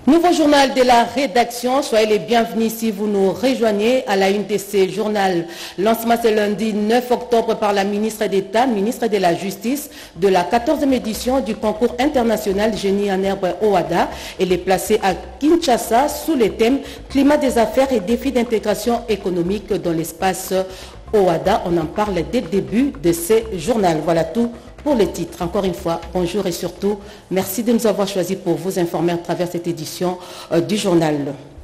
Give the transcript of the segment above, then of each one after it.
Nouveau journal de la rédaction, soyez les bienvenus si vous nous rejoignez à la une de ce journal. Lancement ce lundi 9 octobre par la ministre d'État, ministre de la Justice, de la 14e édition du concours international Génie en herbe OHADA. Elle est placée à Kinshasa sous le thème Climat des affaires et défis d'intégration économique dans l'espace OHADA. On en parle dès le début de ce journal. Voilà tout pour les titres. Encore une fois, bonjour et surtout, merci de nous avoir choisis pour vous informer à travers cette édition du journal.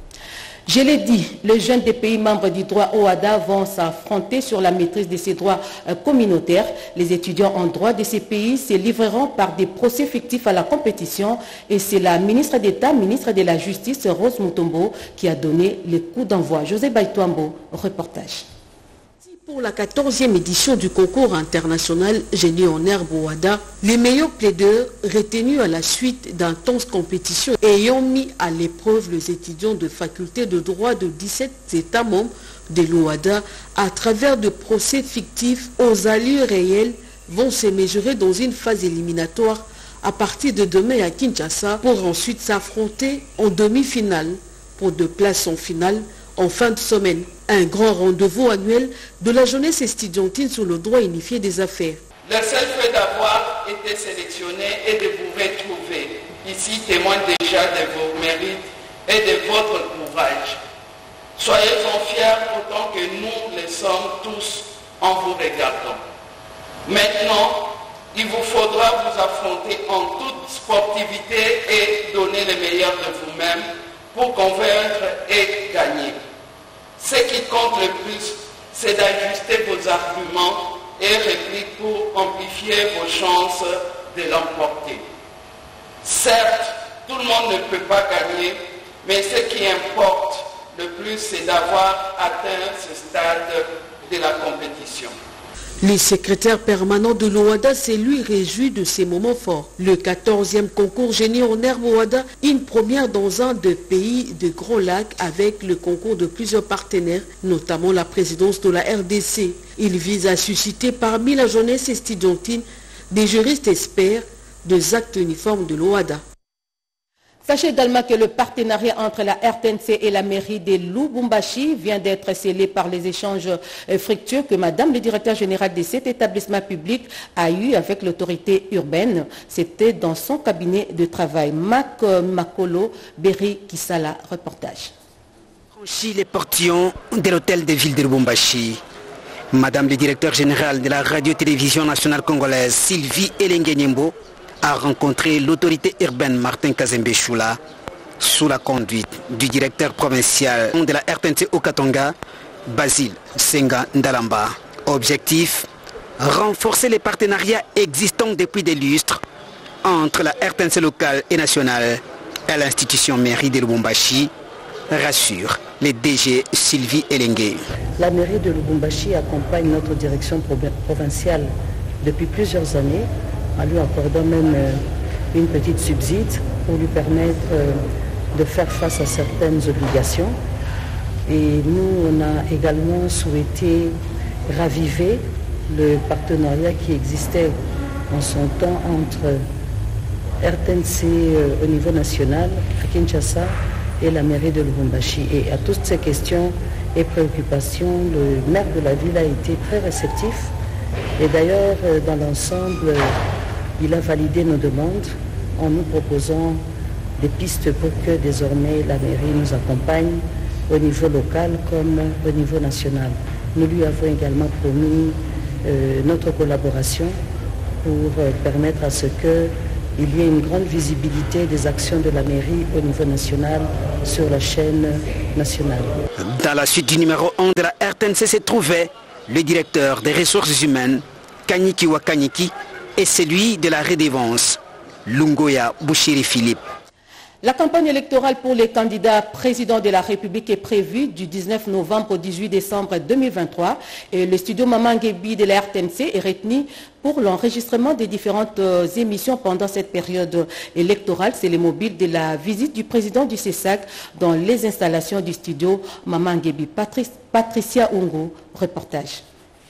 Je l'ai dit, les jeunes des pays membres du droit OHADA vont s'affronter sur la maîtrise de ces droits communautaires. Les étudiants en droit de ces pays se livreront par des procès fictifs à la compétition et c'est la ministre d'État, ministre de la Justice, Rose Mutombo, qui a donné le coup d'envoi. José Baïtouambo, reportage. Pour la 14e édition du concours international Génie en herbe OHADA, les meilleurs plaideurs retenus à la suite d'intenses compétitions ayant mis à l'épreuve les étudiants de faculté de droit de 17 États membres de l'OHADA à travers de procès fictifs aux allures réelles vont se mesurer dans une phase éliminatoire à partir de demain à Kinshasa pour ensuite s'affronter en demi-finale pour 2 places en finale en fin de semaine. Un grand rendez-vous annuel de la jeunesse estudiantine sur le droit unifié des affaires. Le seul fait d'avoir été sélectionné et de vous retrouver ici témoigne déjà de vos mérites et de votre courage. Soyez-en fiers autant que nous le sommes tous en vous regardant. Maintenant, il vous faudra vous affronter en toute sportivité et donner le meilleur de vous-même pour convaincre et gagner. Ce qui compte le plus, c'est d'ajuster vos arguments et répliques pour amplifier vos chances de l'emporter. Certes, tout le monde ne peut pas gagner, mais ce qui importe le plus, c'est d'avoir atteint ce stade de la compétition. Le secrétaire permanent de l'OHADA s'est lui réjoui de ces moments forts. Le 14e concours Génie en herbe OHADA, une première dans un des pays de Grands Lacs avec le concours de plusieurs partenaires, notamment la présidence de la RDC. Il vise à susciter parmi la jeunesse estudiantine des juristes experts des actes uniformes de l'OHADA. Sachez également que le partenariat entre la RTNC et la mairie de Lubumbashi vient d'être scellé par les échanges fructueux que Madame le directeur général de cet établissement public a eu avec l'autorité urbaine. C'était dans son cabinet de travail. Makolo Berry Kisala, reportage. Franchi les portillons de l'hôtel de ville de Lubumbashi. Madame le directeur général de la radio-télévision nationale congolaise, Sylvie Elengenyembo, a rencontré l'autorité urbaine Martin Kazembe Choula sous la conduite du directeur provincial de la RTNC au Katanga, Basile Senga Ndalamba. Objectif, renforcer les partenariats existants depuis des lustres entre la RTNC locale et nationale et l'institution mairie de Lubumbashi, rassure les DG Sylvie Elengue. La mairie de Lubumbashi accompagne notre direction provinciale depuis plusieurs années, en lui accordant même une petite subside pour lui permettre de faire face à certaines obligations. Et nous, on a également souhaité raviver le partenariat qui existait en son temps entre RTNC au niveau national, à Kinshasa, et la mairie de Lubumbashi. Et à toutes ces questions et préoccupations, le maire de la ville a été très réceptif. Et d'ailleurs, dans l'ensemble, il a validé nos demandes en nous proposant des pistes pour que désormais la mairie nous accompagne au niveau local comme au niveau national. Nous lui avons également promis notre collaboration pour permettre à ce qu'il y ait une grande visibilité des actions de la mairie au niveau national sur la chaîne nationale. Dans la suite du numéro 1 de la RTNC se trouvait le directeur des ressources humaines, Kanyiki Wakanyiki, et celui de la redevance, Lungoya Bouchiri Philippe. La campagne électorale pour les candidats présidents de la République est prévue du 19 novembre au 18 décembre 2023 et le studio Maman Ngebi de la RTNC est retenu pour l'enregistrement des différentes émissions pendant cette période électorale. C'est le mobile de la visite du président du CESAC dans les installations du studio Maman Ngebi. Patricia Ungo, reportage.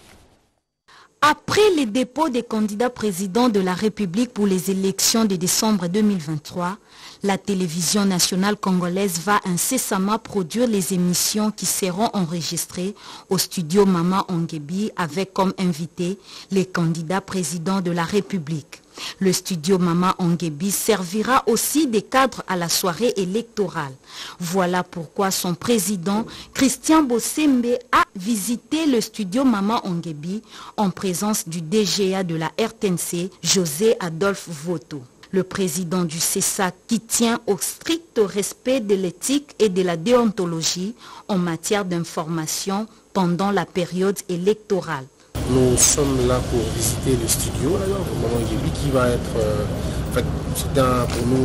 Après le dépôt des candidats présidents de la République pour les élections de décembre 2023, La télévision nationale congolaise va incessamment produire les émissions qui seront enregistrées au studio Mama Onguébi avec comme invité les candidats présidents de la République. Le studio Mama Onguébi servira aussi des cadres à la soirée électorale. Voilà pourquoi son président, Christian Bossembe, a visité le studio Mama Onguébi en présence du DGA de la RTNC, José Adolphe Voto. Le président du CESAC qui tient au strict respect de l'éthique et de la déontologie en matière d'information pendant la période électorale. Nous sommes là pour visiter le studio Mama Onguébi qui va être, pour nous,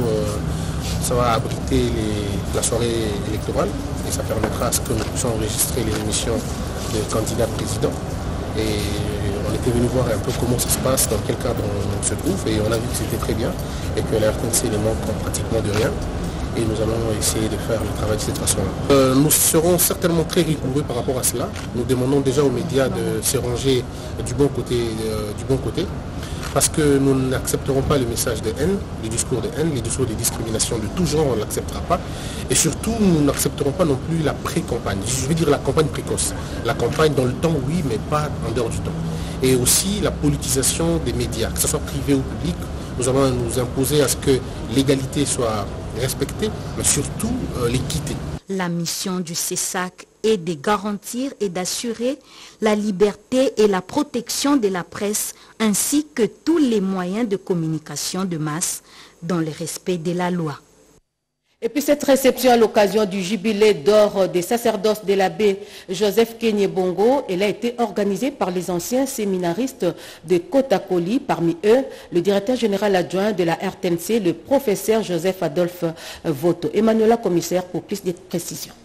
ça va abriter la soirée électorale et ça permettra à ce que nous puissions enregistrer les émissions des candidats présidents. Et on était venu voir un peu comment ça se passe, dans quel cadre on se trouve et on a vu que c'était très bien et que la RTNC ne manque pratiquement de rien. Et nous allons essayer de faire le travail de cette façon-là. Nous serons certainement très rigoureux par rapport à cela. Nous demandons déjà aux médias de se ranger du bon côté, parce que nous n'accepterons pas le message de haine, les discours de haine, les discours de discrimination de tout genre, on ne l'acceptera pas. Et surtout, nous n'accepterons pas non plus la pré-campagne, je veux dire la campagne précoce. La campagne dans le temps, oui, mais pas en dehors du temps. Et aussi la politisation des médias, que ce soit privé ou public. Nous allons nous imposer à ce que l'égalité soit respectée, mais surtout l'équité. La mission du CESAC est de garantir et d'assurer la liberté et la protection de la presse ainsi que tous les moyens de communication de masse dans le respect de la loi. Et puis cette réception à l'occasion du jubilé d'or des sacerdoces de l'abbé Joseph Kenyebongo, elle a été organisée par les anciens séminaristes de Kotakoli, parmi eux le directeur général adjoint de la RTNC, le professeur Joseph Adolphe Voto. Emmanuela, commissaire, pour plus de précisions.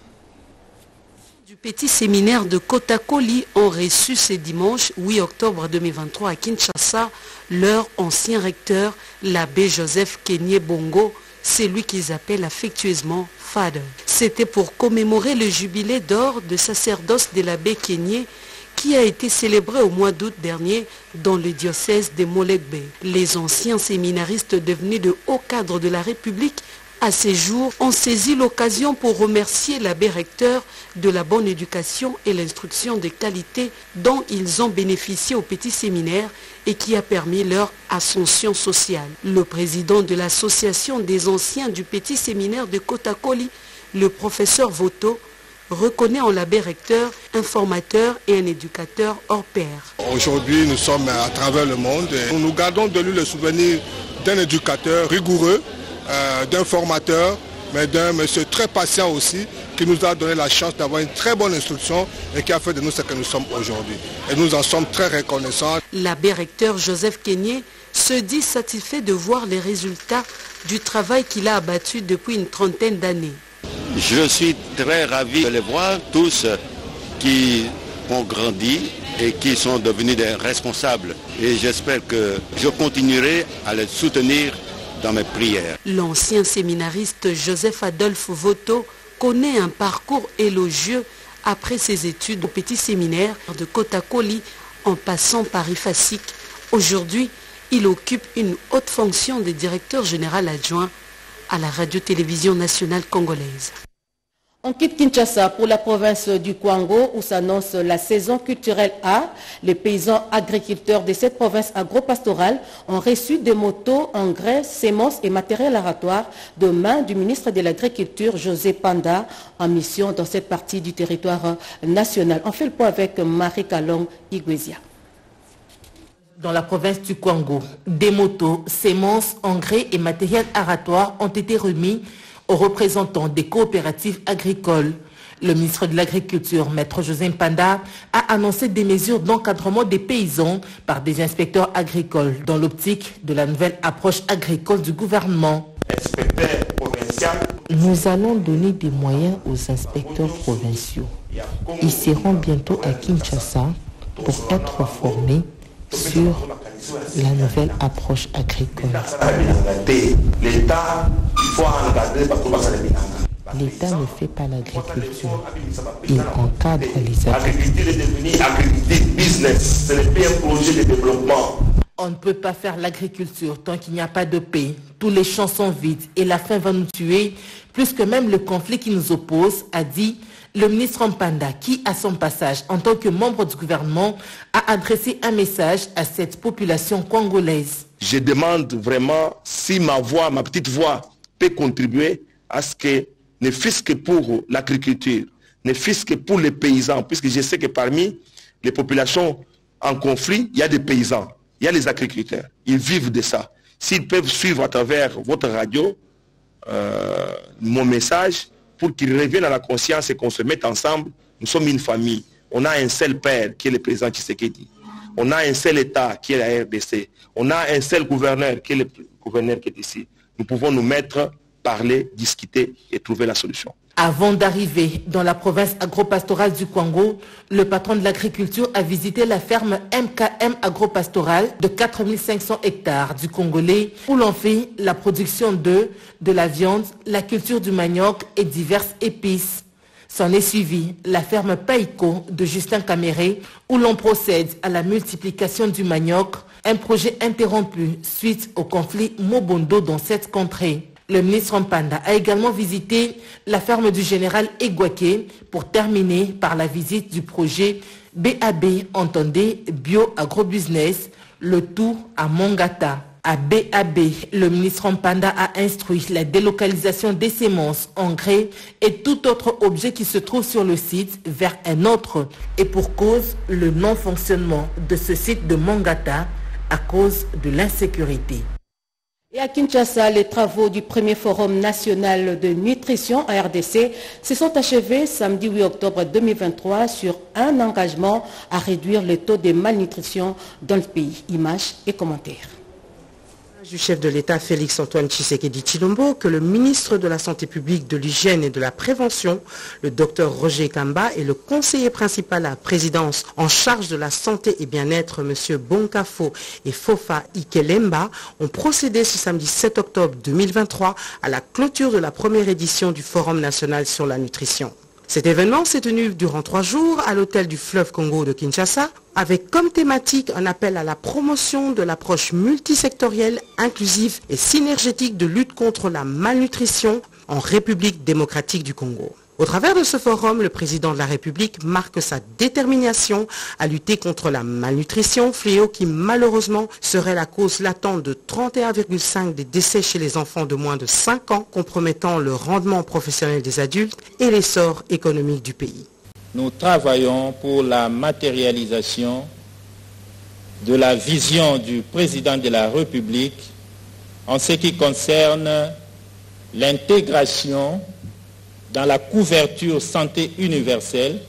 Du petit séminaire de Kotakoli ont reçu ce dimanche 8 octobre 2023 à Kinshasa leur ancien recteur, l'abbé Joseph Kenyebongo. C'est lui qu'ils appellent affectueusement Father. C'était pour commémorer le jubilé d'or de sacerdoce de l'abbé Kenyé qui a été célébré au mois d'août dernier dans le diocèse de Molegbe. Les anciens séminaristes devenus de hauts cadres de la République à ces jours ont saisi l'occasion pour remercier l'abbé recteur de la bonne éducation et l'instruction de qualité dont ils ont bénéficié au petit séminaire et qui a permis leur ascension sociale. Le président de l'association des anciens du petit séminaire de Kotakoli, le professeur Voto, reconnaît en l'abbé recteur un formateur et un éducateur hors pair. Aujourd'hui, nous sommes à travers le monde et nous gardons de lui le souvenir d'un éducateur rigoureux, d'un formateur, mais d'un monsieur très patient aussi, qui nous a donné la chance d'avoir une très bonne instruction et qui a fait de nous ce que nous sommes aujourd'hui. Et nous en sommes très reconnaissants. L'abbé recteur Joseph Kenyé se dit satisfait de voir les résultats du travail qu'il a abattu depuis une trentaine d'années. Je suis très ravi de les voir tous qui ont grandi et qui sont devenus des responsables. Et j'espère que je continuerai à les soutenir dans mes prières. L'ancien séminariste Joseph Adolphe Voto connaît un parcours élogieux après ses études au petit séminaire de Kotakoli en passant par IFASIC. Aujourd'hui, il occupe une haute fonction de directeur général adjoint à la radio-télévision nationale congolaise. On quitte Kinshasa pour la province du Kwango où s'annonce la saison culturelle A. Les paysans agriculteurs de cette province agro-pastorale ont reçu des motos, engrais, semences et matériel aratoire de main du ministre de l'Agriculture, José Panda, en mission dans cette partie du territoire national. On fait le point avec Marie Kalong Igwesia. Dans la province du Kwango, des motos, semences, engrais et matériel aratoire ont été remis aux représentants des coopératives agricoles. Le ministre de l'Agriculture, Maître José Panda, a annoncé des mesures d'encadrement des paysans par des inspecteurs agricoles dans l'optique de la nouvelle approche agricole du gouvernement. Nous allons donner des moyens aux inspecteurs provinciaux. Ils seront bientôt à Kinshasa pour être formés sur la nouvelle approche agricole. L'État ne fait pas l'agriculture, il encadre les agriculteurs. On ne peut pas faire l'agriculture tant qu'il n'y a pas de paix. Tous les champs sont vides et la faim va nous tuer, plus que même le conflit qui nous oppose, a dit le ministre Mpanda, qui, à son passage, en tant que membre du gouvernement, a adressé un message à cette population congolaise. Je demande vraiment si ma voix, ma petite voix, peut contribuer à ce que, ne fût-ce que pour l'agriculture, ne fût-ce que pour les paysans, puisque je sais que parmi les populations en conflit, il y a des paysans. Il y a les agriculteurs, ils vivent de ça. S'ils peuvent suivre à travers votre radio mon message pour qu'ils reviennent à la conscience et qu'on se mette ensemble, nous sommes une famille. On a un seul père qui est le président Tshisekedi. On a un seul État qui est la RDC. On a un seul gouverneur qui est le gouverneur qui est ici. Nous pouvons nous mettre, parler, discuter et trouver la solution. Avant d'arriver dans la province agropastorale du Kwango, le patron de l'agriculture a visité la ferme MKM agropastorale de 4500 hectares du Congolais où l'on fait la production de la viande, la culture du manioc et diverses épices. S'en est suivi la ferme Païko de Justin Caméré où l'on procède à la multiplication du manioc, un projet interrompu suite au conflit Mobondo dans cette contrée. Le ministre Mpanda a également visité la ferme du général Egwake pour terminer par la visite du projet BAB, entendez Bio Agrobusiness, le tout à Mongata. À BAB, le ministre Mpanda a instruit la délocalisation des semences, engrais et tout autre objet qui se trouve sur le site vers un autre. Et pour cause, le non-fonctionnement de ce site de Mongata à cause de l'insécurité. Et à Kinshasa, les travaux du premier forum national de nutrition en RDC se sont achevés samedi 8 octobre 2023 sur un engagement à réduire le taux de malnutrition dans le pays. Images et commentaires. Du chef de l'État Félix Antoine Tshisekedi Tshilombo que le ministre de la Santé publique, de l'Hygiène et de la Prévention, le docteur Roger Kamba, et le conseiller principal à la présidence en charge de la santé et bien-être, M. Bonkafo et Fofa Ikelemba, ont procédé ce samedi 7 octobre 2023 à la clôture de la première édition du Forum national sur la nutrition. Cet événement s'est tenu durant 3 jours à l'hôtel du fleuve Congo de Kinshasa, avec comme thématique un appel à la promotion de l'approche multisectorielle, inclusive et synergétique de lutte contre la malnutrition en République démocratique du Congo. Au travers de ce forum, le président de la République marque sa détermination à lutter contre la malnutrition, fléau qui malheureusement serait la cause latente de 31,5% des décès chez les enfants de moins de 5 ans, compromettant le rendement professionnel des adultes et l'essor économique du pays. Nous travaillons pour la matérialisation de la vision du président de la République en ce qui concerne l'intégration dans la couverture santé universelle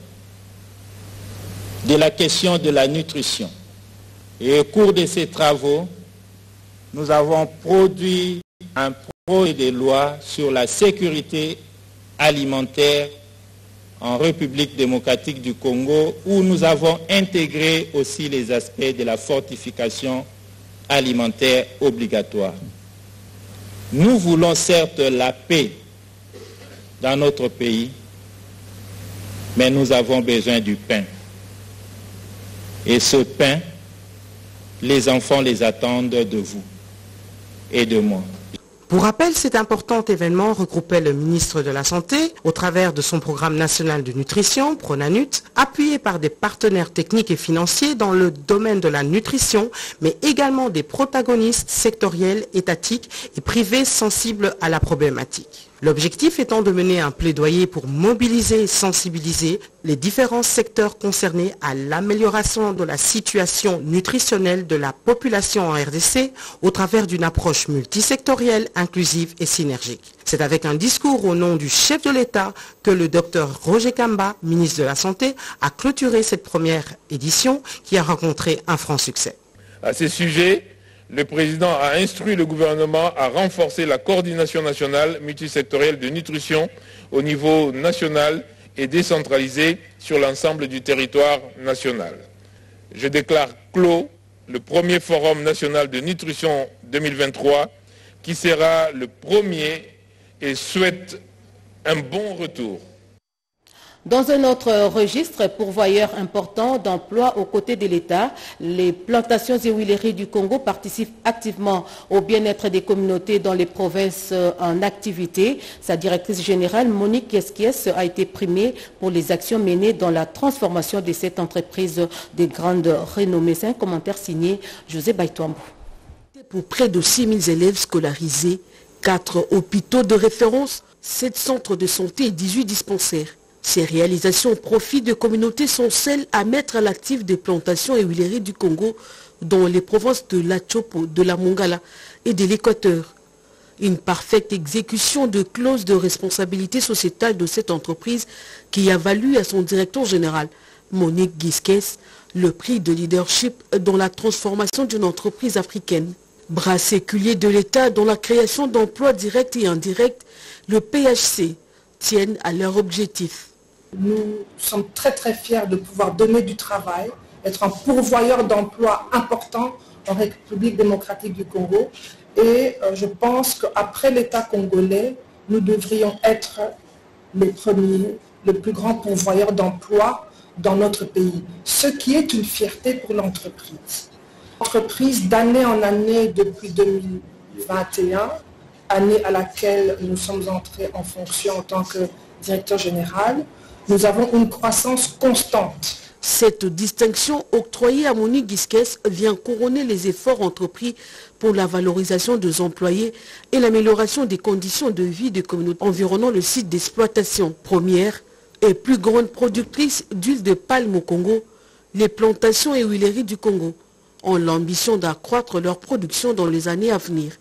de la question de la nutrition. Et au cours de ces travaux, nous avons produit un projet de loi sur la sécurité alimentaire en République démocratique du Congo, où nous avons intégré aussi les aspects de la fortification alimentaire obligatoire. Nous voulons certes la paix dans notre pays, mais nous avons besoin du pain. Et ce pain, les enfants les attendent de vous et de moi. Pour rappel, cet important événement regroupait le ministre de la Santé au travers de son programme national de nutrition, Pronanut, appuyé par des partenaires techniques et financiers dans le domaine de la nutrition, mais également des protagonistes sectoriels, étatiques et privés sensibles à la problématique. L'objectif étant de mener un plaidoyer pour mobiliser et sensibiliser les différents secteurs concernés à l'amélioration de la situation nutritionnelle de la population en RDC au travers d'une approche multisectorielle, inclusive et synergique. C'est avec un discours au nom du chef de l'État que le docteur Roger Kamba, ministre de la Santé, a clôturé cette première édition qui a rencontré un franc succès. À ce sujet, le président a instruit le gouvernement à renforcer la coordination nationale multisectorielle de nutrition au niveau national et décentralisé sur l'ensemble du territoire national. Je déclare clos le premier Forum national de nutrition 2023 qui sera le premier et souhaite un bon retour. Dans un autre registre, pourvoyeur important d'emplois aux côtés de l'État, les plantations et huileries du Congo participent activement au bien-être des communautés dans les provinces en activité. Sa directrice générale, Monique Esquies, a été primée pour les actions menées dans la transformation de cette entreprise de grande renommée. C'est un commentaire signé José Baïtouambou. Pour près de 6 000 élèves scolarisés, 4 hôpitaux de référence, 7 centres de santé et 18 dispensaires. Ces réalisations au profit de communautés sont celles à mettre à l'actif des plantations et huileries du Congo dans les provinces de la Chopo, de la Mongala et de l'Équateur. Une parfaite exécution de clauses de responsabilité sociétale de cette entreprise qui a valu à son directeur général, Monique Gisquez, le prix de leadership dans la transformation d'une entreprise africaine. Bras séculier de l'État dans la création d'emplois directs et indirects, le PHC tiennent à leur objectif. Nous sommes très fiers de pouvoir donner du travail, être un pourvoyeur d'emplois important en République démocratique du Congo. Et je pense qu'après l'État congolais, nous devrions être les premiers, le plus grand pourvoyeur d'emplois dans notre pays. Ce qui est une fierté pour l'entreprise. L'entreprise d'année en année depuis 2021, année à laquelle nous sommes entrés en fonction en tant que directeur général, nous avons une croissance constante. Cette distinction octroyée à Monique Gisquez vient couronner les efforts entrepris pour la valorisation des employés et l'amélioration des conditions de vie des communautés environnant le site d'exploitation. Première et plus grande productrice d'huile de palme au Congo, les plantations et huileries du Congo ont l'ambition d'accroître leur production dans les années à venir.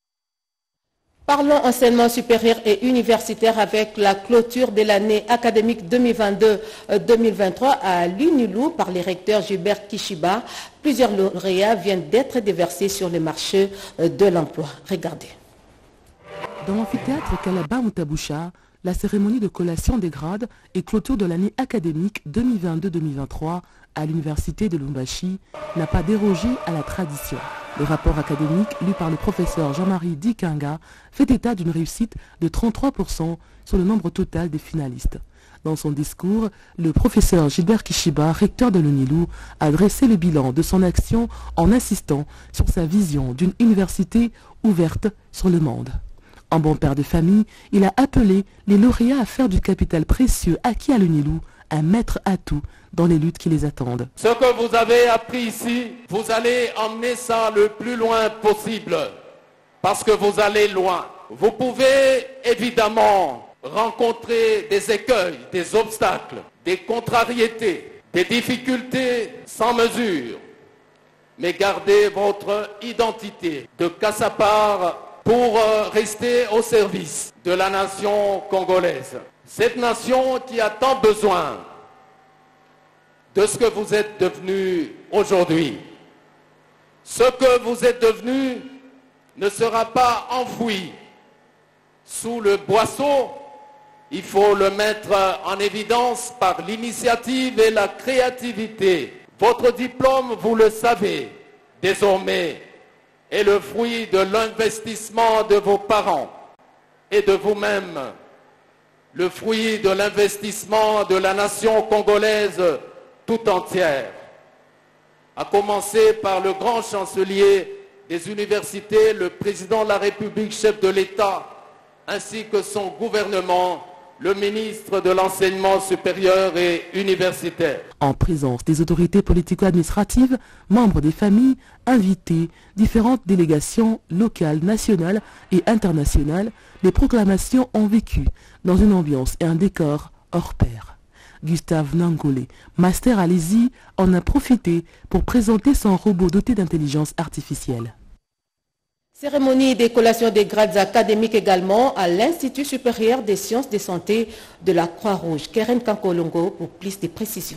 Parlons enseignement supérieur et universitaire avec la clôture de l'année académique 2022-2023 à l'UNILU par les recteurs Gilbert Kishiba. Plusieurs lauréats viennent d'être déversés sur le marché de l'emploi. Regardez. Dans l'amphithéâtre Kalaba Mutabusha, la cérémonie de collation des grades et clôture de l'année académique 2022-2023 à l'université de Lubumbashi n'a pas dérogé à la tradition. Le rapport académique lu par le professeur Jean-Marie Dikinga fait état d'une réussite de 33% sur le nombre total des finalistes. Dans son discours, le professeur Gilbert Kishiba, recteur de l'UNILU, a dressé le bilan de son action en insistant sur sa vision d'une université ouverte sur le monde. En bon père de famille, il a appelé les lauréats à faire du capital précieux acquis à l'UNILU un maître atout dans les luttes qui les attendent. Ce que vous avez appris ici, vous allez emmener ça le plus loin possible, parce que vous allez loin. Vous pouvez évidemment rencontrer des écueils, des obstacles, des contrariétés, des difficultés sans mesure, mais gardez votre identité de cassapard pour rester au service de la nation congolaise. Cette nation qui a tant besoin de ce que vous êtes devenus aujourd'hui. Ce que vous êtes devenus ne sera pas enfoui sous le boisseau. Il faut le mettre en évidence par l'initiative et la créativité. Votre diplôme, vous le savez, désormais, est le fruit de l'investissement de vos parents et de vous-même, le fruit de l'investissement de la nation congolaise tout entière, à commencer par le grand chancelier des universités, le président de la République, chef de l'État, ainsi que son gouvernement, le ministre de l'Enseignement supérieur et universitaire. En présence des autorités politico-administratives, membres des familles, invités, différentes délégations locales, nationales et internationales, les proclamations ont vécu dans une ambiance et un décor hors pair. Gustave Nangolé, master à l'ESI, en a profité pour présenter son robot doté d'intelligence artificielle. Cérémonie des collations des grades académiques également à l'Institut supérieur des sciences de santé de la Croix-Rouge. Keren Kankolongo pour plus de précisions.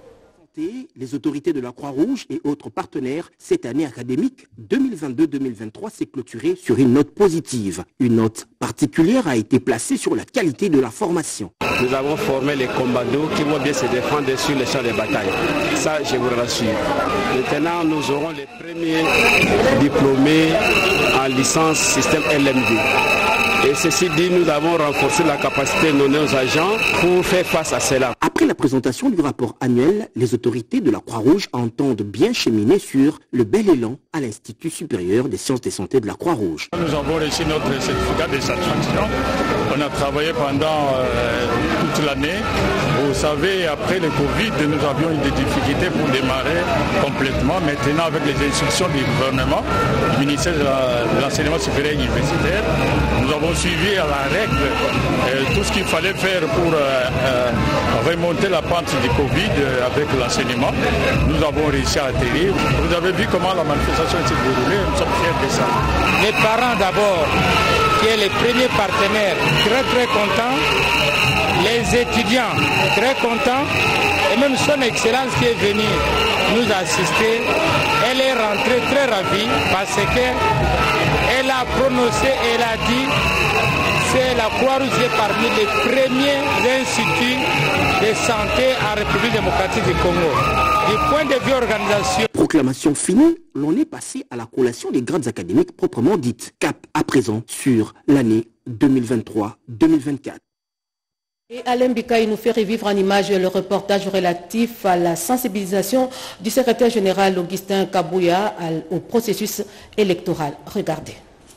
Les autorités de la Croix-Rouge et autres partenaires, cette année académique 2022-2023 s'est clôturée sur une note positive. Une note particulière a été placée sur la qualité de la formation. Nous avons formé les commandos qui vont bien se défendre sur les champs de bataille. Ça, je vous rassure. Maintenant, nous aurons les premiers diplômés en licence système LMD. Et ceci dit, nous avons renforcé la capacité de nos agents pour faire face à cela. Après la présentation du rapport annuel, les autorités de la Croix-Rouge entendent bien cheminer sur le bel élan à l'Institut supérieur des sciences de santé de la Croix-Rouge. Nous avons reçu notre certificat de satisfaction. On a travaillé pendant toute l'année. Vous savez, après le Covid, nous avions eu des difficultés pour démarrer complètement. Maintenant, avec les instructions du gouvernement, du ministère de l'enseignement supérieur et universitaire, nous avons suivi à la règle tout ce qu'il fallait faire pour remonter la pente du Covid avec l'enseignement. Nous avons réussi à atterrir. Vous avez vu comment la manifestation s'est déroulée, nous sommes fiers de ça. Les parents d'abord, qui est le premier partenaire, très contents. Les étudiants, très contents. Et même son excellence qui est venue nous assister, elle est rentrée très ravie parce qu'elle a prononcé, elle a dit, c'est la Croix-Rouge parmi les premiers instituts de santé en République démocratique du Congo. Du point de vue organisation. Proclamation finie, l'on est passé à la collation des grades académiques proprement dites. Cap à présent sur l'année 2023-2024. Et Alain Bikaï nous fait revivre en image le reportage relatif à la sensibilisation du secrétaire général Augustin Kabouya au processus électoral. Regardez.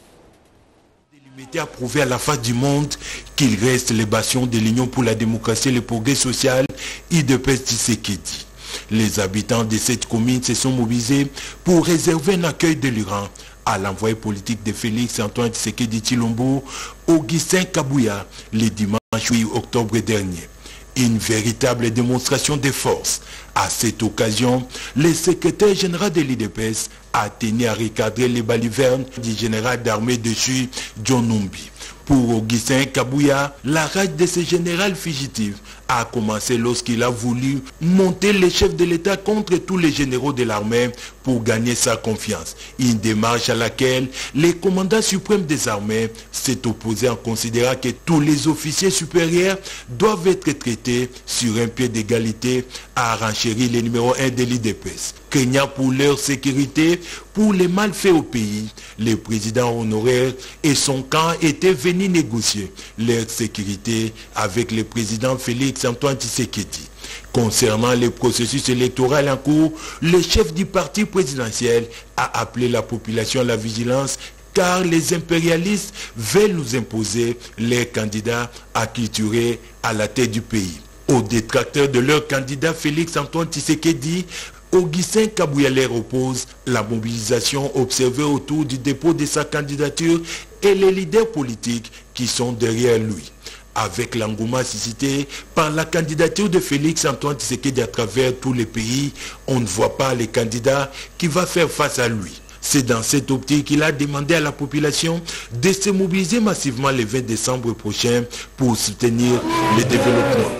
Il a prouvé à la face du monde qu'il reste les bastions de l'Union pour la démocratie et le progrès social, UDPS Tshisekedi. Les habitants de cette commune se sont mobilisés pour réserver un accueil de l'Iran à l'envoyé politique de Félix Antoine Tshisekedi Tshilombo, Augustin Kabouya, le dimanche 8 octobre dernier. Une véritable démonstration de force. À cette occasion, le secrétaire général de l'UDPS a tenu à recadrer les balivernes du général d'armée dessus, John Numbi. Pour Augustin Kabouya, la rage de ce général fugitif a commencé lorsqu'il a voulu monter les chefs de l'État contre tous les généraux de l'armée pour gagner sa confiance. Une démarche à laquelle le commandant suprême des armées s'est opposé en considérant que tous les officiers supérieurs doivent être traités sur un pied d'égalité, a renchéri le numéro 1 de l'UDPS. Craignant pour leur sécurité, pour les malfaits au pays, le président honoraire et son camp étaient venus négocier leur sécurité avec le président Félix Antoine Tshisekedi. Concernant le processus électoral en cours, le chef du parti présidentiel a appelé la population à la vigilance car les impérialistes veulent nous imposer leurs candidats acculturés à la tête du pays. Aux détracteurs de leur candidat Félix Antoine Tshisekedi, Augustin Kabouya leur oppose la mobilisation observée autour du dépôt de sa candidature et les leaders politiques qui sont derrière lui. Avec l'engouement suscité par la candidature de Félix Antoine Tshisekedi à travers tous les pays, on ne voit pas les candidats qui va faire face à lui. C'est dans cette optique qu'il a demandé à la population de se mobiliser massivement le 20 décembre prochain pour soutenir le développement.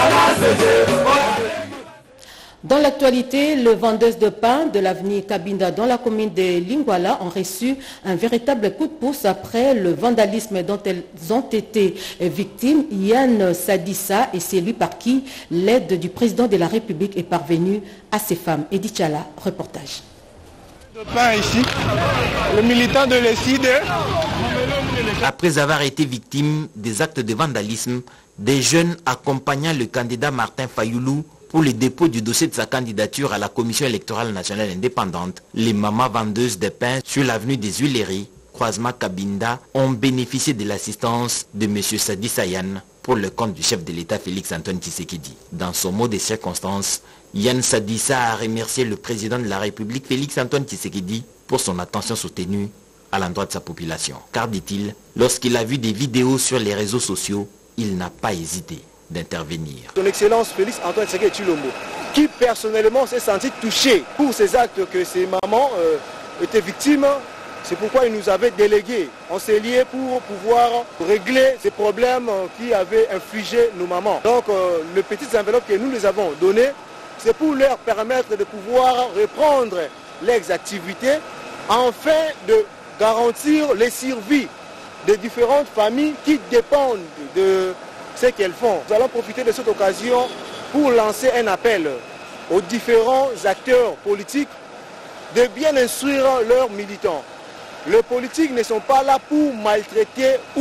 Dans l'actualité, les vendeuses de pain de l'avenue Kabinda dans la commune de Lingwala ont reçu un véritable coup de pouce après le vandalisme dont elles ont été victimes. Yann Sadissa et c'est lui par qui l'aide du président de la République est parvenue à ces femmes. Edith Chala, reportage. De pain ici, le militant de l'ECID. Après avoir été victime des actes de vandalisme, des jeunes accompagnant le candidat Martin Fayoulou pour le dépôt du dossier de sa candidature à la Commission électorale nationale indépendante, les mamans vendeuses de pain sur l'avenue des Huileries, croisement Kabinda, ont bénéficié de l'assistance de M. Sadi Sayan pour le compte du chef de l'État Félix Antoine Tshisekedi. Dans son mot des circonstances, Yann Sadissa a remercié le président de la République Félix Antoine Tshisekedi pour son attention soutenue à l'endroit de sa population. Car, dit-il, lorsqu'il a vu des vidéos sur les réseaux sociaux, il n'a pas hésité d'intervenir. Son Excellence Félix Antoine Tshisekedi Tshilombo, qui personnellement s'est senti touché pour ces actes que ses mamans étaient victimes. C'est pourquoi il nous avait délégué. On s'est liés pour pouvoir régler ces problèmes qui avaient infligé nos mamans. Donc les petites enveloppes que nous les avons données, c'est pour leur permettre de pouvoir reprendre leurs activités afin de garantir les survies des différentes familles qui dépendent de ce qu'elles font. Nous allons profiter de cette occasion pour lancer un appel aux différents acteurs politiques de bien instruire leurs militants. Les politiques ne sont pas là pour maltraiter ou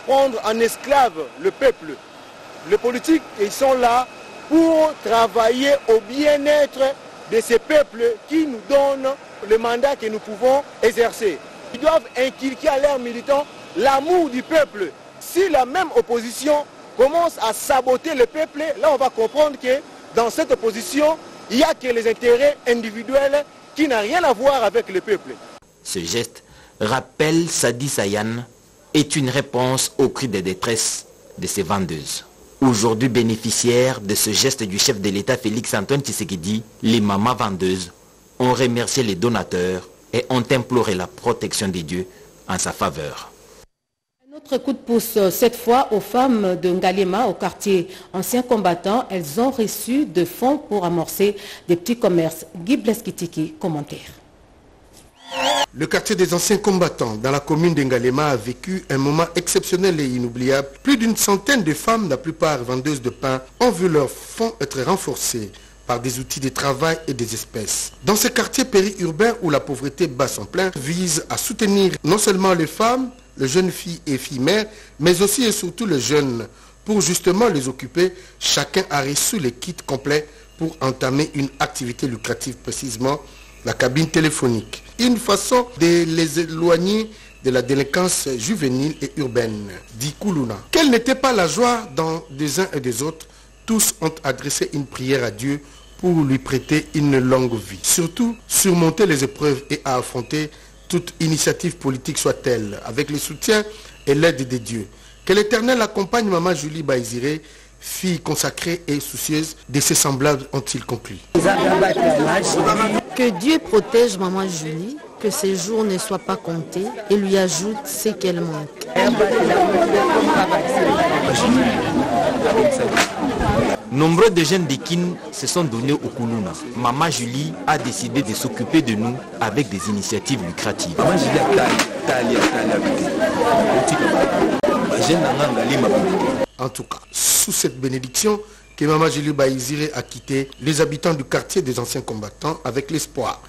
prendre en esclave le peuple. Les politiques, ils sont là pour travailler au bien-être de ces peuples qui nous donnent le mandat que nous pouvons exercer. Ils doivent inculquer à leurs militants l'amour du peuple. Si la même opposition commence à saboter le peuple, là on va comprendre que dans cette opposition, il n'y a que les intérêts individuels qui n'ont rien à voir avec le peuple. Ce geste, rappelle Sadi Sayan, est une réponse au cri de détresse de ces vendeuses. Aujourd'hui bénéficiaires de ce geste du chef de l'État Félix Antoine Tshisekedi, les mamans vendeuses ont remercié les donateurs et ont imploré la protection des dieux en sa faveur. Un autre coup de pouce, cette fois aux femmes de Ngalema, au quartier anciens combattants. Elles ont reçu de fonds pour amorcer des petits commerces. Guy Bleskitiki, commentaire. Le quartier des anciens combattants dans la commune d'Ngalema a vécu un moment exceptionnel et inoubliable. Plus d'une centaine de femmes, la plupart vendeuses de pain, ont vu leurs fonds être renforcés par des outils de travail et des espèces. Dans ce quartier périurbain où la pauvreté bat son plein, vise à soutenir non seulement les femmes, les jeunes filles et filles mères, mais aussi et surtout les jeunes. Pour justement les occuper, chacun a reçu les kits complets pour entamer une activité lucrative, précisément la cabine téléphonique. Une façon de les éloigner de la délinquance juvénile et urbaine, dit Koulouna. Quelle n'était pas la joie dans des uns et des autres, tous ont adressé une prière à Dieu pour lui prêter une longue vie. Surtout, surmonter les épreuves et à affronter toute initiative politique soit-elle, avec le soutien et l'aide des dieux. Que l'Éternel accompagne Maman Julie Baïziré, fille consacrée et soucieuse de ses semblables, ont-ils conclu. Que Dieu protège Maman Julie, que ses jours ne soient pas comptés et lui ajoute ce qu'elle manque. Nombreux de jeunes d'Ekin se sont donnés au Koulouna. Maman Julie a décidé de s'occuper de nous avec des initiatives lucratives. En tout cas, sous cette bénédiction que Maman Julie Baïziré a quitté les habitants du quartier des anciens combattants avec l'espoir.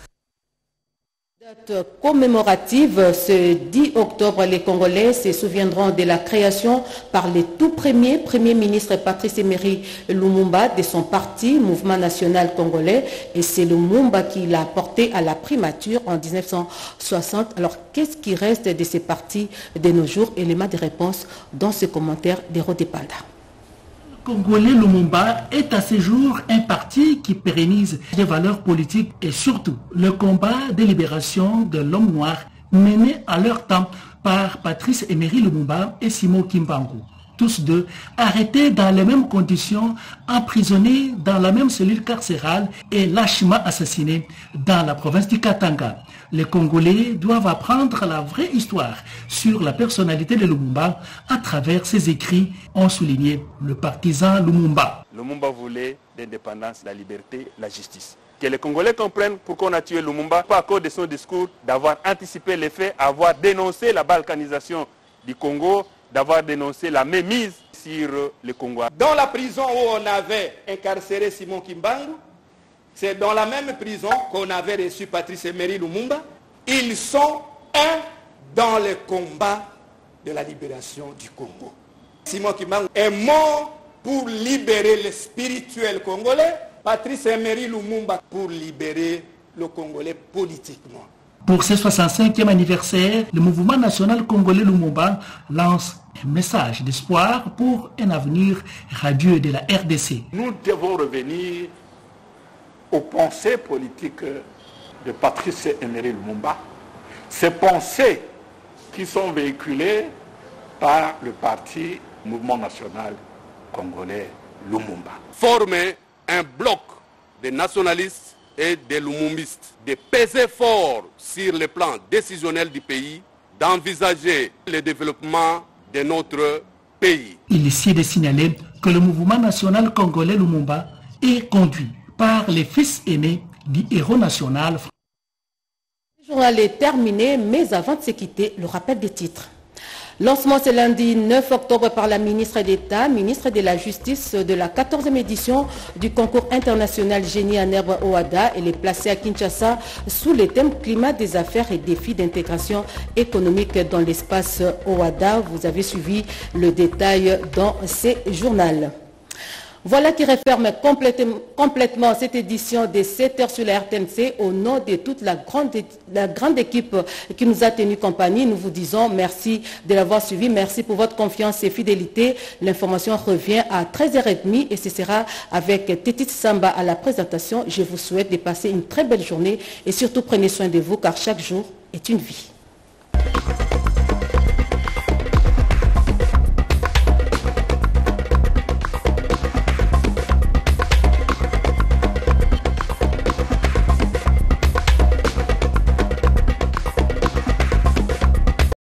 Date commémorative, ce 10 octobre, les Congolais se souviendront de la création par le tout premier ministre Patrice Emery Lumumba de son parti Mouvement National Congolais, et c'est Lumumba qui l'a porté à la primature en 1960. Alors qu'est-ce qui reste de ces partis de nos jours? Élément de réponse dans ce commentaire d'Hérodé Panda. Congolais Lumumba est à ce jour un parti qui pérennise des valeurs politiques et surtout le combat de libération de l'homme noir mené à leur temps par Patrice Emery Lumumba et Simon Kimbangu. Tous deux arrêtés dans les mêmes conditions, emprisonnés dans la même cellule carcérale et lâchement assassinés dans la province du Katanga. Les Congolais doivent apprendre la vraie histoire sur la personnalité de Lumumba à travers ses écrits, ont souligné le partisan Lumumba. Lumumba voulait l'indépendance, la liberté, la justice. Que les Congolais comprennent pourquoi on a tué Lumumba, pas à cause de son discours, d'avoir anticipé les faits, avoir dénoncé la balkanisation du Congo, d'avoir dénoncé la mémise sur le Congo. Dans la prison où on avait incarcéré Simon Kimbangu, c'est dans la même prison qu'on avait reçu Patrice Emery Lumumba. Ils sont un dans le combat de la libération du Congo. Simon Kimbangu est mort pour libérer le spirituel congolais, Patrice Emery Lumumba pour libérer le Congolais politiquement. Pour ce 65e anniversaire, le mouvement national congolais Lumumba lance un message d'espoir pour un avenir radieux de la RDC. Nous devons revenir aux pensées politiques de Patrice Emery Lumumba, ces pensées qui sont véhiculées par le parti Mouvement National Congolais Lumumba. Former un bloc de nationalistes et des lumumbistes, de peser fort sur le plan décisionnel du pays, d'envisager le développement de notre pays. Il est ici de signaler que le mouvement national congolais Lumumba est conduit par les fils aînés du héros national. Le journal est terminé, mais avant de se quitter, le rappel des titres. Lancement ce lundi 9 octobre par la ministre d'État, ministre de la Justice de la 14e édition du concours international Génie en herbe OHADA. Elle est placée à Kinshasa sous le thème climat des affaires et défis d'intégration économique dans l'espace OHADA. Vous avez suivi le détail dans ces journaux. Voilà qui referme complètement cette édition de 7h sur la RTNC. Au nom de toute la grande équipe qui nous a tenu compagnie, nous vous disons merci de l'avoir suivi. Merci pour votre confiance et fidélité. L'information revient à 13h30 et ce sera avec Tétit Samba à la présentation. Je vous souhaite de passer une très belle journée et surtout prenez soin de vous car chaque jour est une vie.